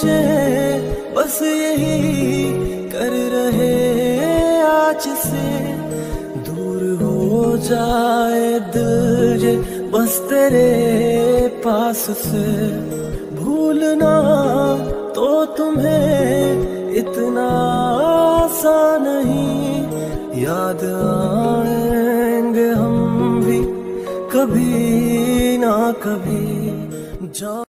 कोशिशें बस यही कर रहे आज से, दूर हो जाए दिल ये बस तेरे पास से। भूलना तो तुम्हें इतना आसान नहीं, याद आएंगे हम भी कभी ना कभी।